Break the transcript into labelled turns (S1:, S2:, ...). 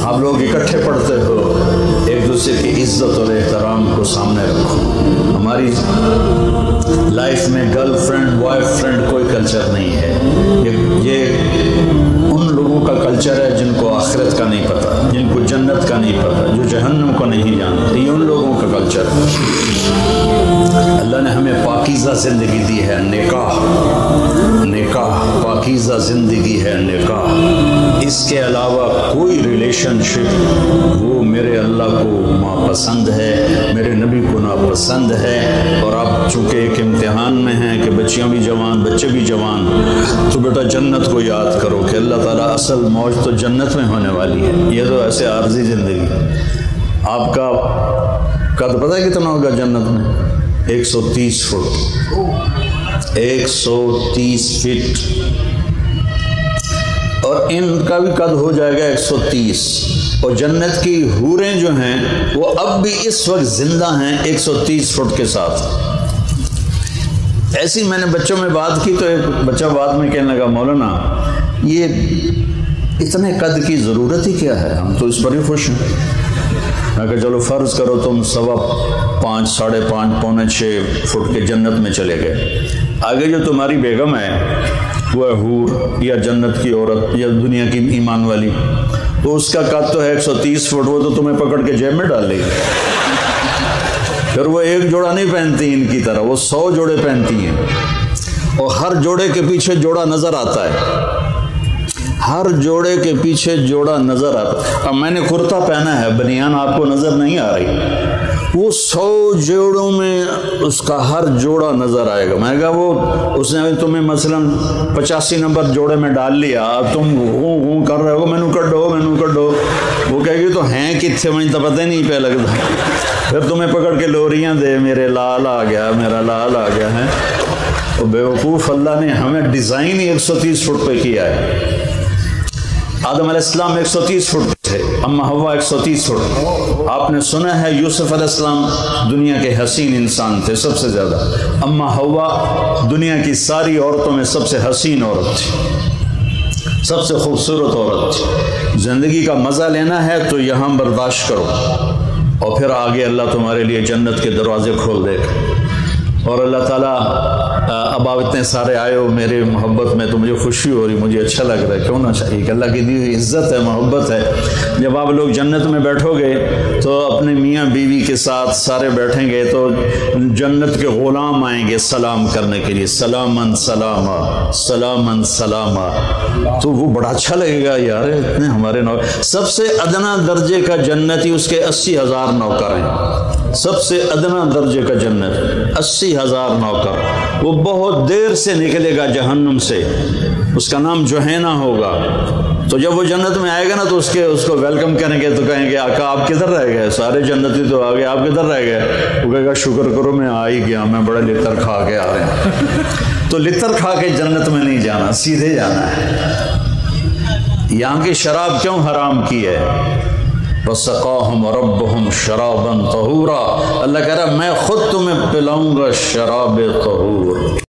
S1: آپ لوگ اکٹھے پڑھتے ہو، ایک دوسرے کی عزت اور احترام کو سامنے رکھو۔ ہماری لائف میں گرل فرینڈ بوائے فرینڈ کوئی کلچر نہیں ہے، یہ ان لوگوں کا کلچر ہے جن کو آخرت کا نہیں پتہ، جن کو جنت کا نہیں پتہ، جو جہنم کو نہیں جانتے، یہ ان لوگوں کا کلچر ہے۔ اللہ نے ہمیں پاکیزہ زندگی دی ہے، نکاح پاکیزہ زندگی ہے نکاح، اس کے علاوہ کوئی ریلیشن شپ وہ میرے اللہ کو ناپسند ہے، میرے نبی کو ناپسند ہے۔ اور آپ چونکہ ایک امتحان میں ہیں کہ بچیاں بھی جوان بچے بھی جوان، تو بیٹا جنت کو یاد کرو کہ اللہ تعالیٰ اصل موج تو جنت میں ہونے والی ہے، یہ تو ایسے عارضی زندگی۔ آپ کا قد پتہ ہے کتنا ہوگا جنت میں؟ 130 فٹ، 130 فٹ، اور ان کا بھی قد ہو جائے گا 130۔ اور جنت کی حوریں جو ہیں وہ اب بھی اس وقت زندہ ہیں 130 فٹ کے ساتھ۔ ایسی میں نے بچوں میں بات کی تو ایک بچہ بعد میں کہنے لگا مولانا یہ اتنے قد کی ضرورت ہی کیا ہے، ہم تو اس پر ہی خوش ہیں۔ میں کہا چلو فرض کرو تم 5.25 ساڑھے 5 پونے 6 فٹ کے جنت میں چلے گئے، آگے جو تمہاری بیگم ہے وہ ہے حور یا جنت کی عورت یا دنیا کی ایمان والی، تو اس کا قد تو ہے 130 فٹ، وہ تو تمہیں پکڑ کے جیب میں ڈال لے گی۔ پھر وہ ایک جوڑا نہیں پہنتی ان کی طرح، وہ 100 جوڑے پہنتی ہیں، اور ہر جوڑے کے پیچھے جوڑا نظر آتا ہے، ہر جوڑے کے پیچھے جوڑا نظر آتا ہے۔ اب میں نے کرتا پہنا ہے، بنیان آپ کو نظر نہیں آ رہی، وہ 100 جوڑوں میں اس کا ہر جوڑا نظر آئے گا۔ میں نے کہا وہ اس نے تمہیں مثلا 85 نمبر جوڑے میں ڈال لیا، اب تم ہوں کر رہے ہو مینو کڈو، وہ کہے گی تو ہیں کتنے مجھے تو پتہ نہیں پہ لگتا، پھر تمہیں پکڑ کے لوریاں دے میرے لال آ گیا، میرا لال آ گیا ہے۔ تو بیوقوف اللہ نے ہمیں ڈیزائن ہی 130 فٹ پہ کیا ہے۔ آدم علیہ السلام 130 فٹ تھے، اما حوا 130 فٹ۔ آپ نے سنا ہے یوسف علیہ السلام دنیا کے حسین انسان تھے سب سے زیادہ، اما حوا دنیا کی ساری عورتوں میں سب سے حسین عورت تھی، سب سے خوبصورت عورت تھی۔ زندگی کا مزہ لینا ہے تو یہاں برداشت کرو، اور پھر آگے اللہ تمہارے لیے جنت کے دروازے کھول دے گا۔ اور اللہ تعالیٰ اب آپ اتنے سارے آئے ہو میرے محبت میں تو مجھے خوشی ہو رہی، مجھے اچھا لگ رہا ہے، کیوں نہ چاہیے کہ اللہ کی دی ہوئی عزت ہے، محبت ہے۔ جب آپ لوگ جنت میں بیٹھو گے تو اپنے میاں بیوی کے ساتھ سارے بیٹھیں گے تو جنت کے غلام آئیں گے سلام کرنے کے لیے، سلامن سلاما سلامن سلاما، تو وہ بڑا اچھا لگے گا یار اتنے ہمارے نوکر۔ سب سے ادنا درجے کا جنتی اس کے 80,000 نوکر ہیں، سب سے ادنا درجے کا جنت 80,000 نوکر، وہ بہت دیر سے نکلے گا جہنم سے، اس کا نام جوہینا ہوگا۔ تو جب وہ جنت میں آئے گا نا تو اس کو ویلکم کریں گے تو کہیں گے آقا آپ کدھر رہ گئے، سارے جنتی تو آ گئے، آپ کدھر رہ گئے؟ وہ کہے گا شکر کرو میں آ ہی گیا، میں بڑا لتر کھا کے آ رہے ہیں۔ تو لتر کھا کے جنت میں نہیں جانا، سیدھے جانا ہے۔ یہاں کی شراب کیوں حرام کی ہے؟ وَسَقَاهُمْ رَبُّهُمْ شَرَابًا طَهُورًا، اللہ کہہ رہا ہے میں خود تمہیں پلاؤں گا شراب طہور۔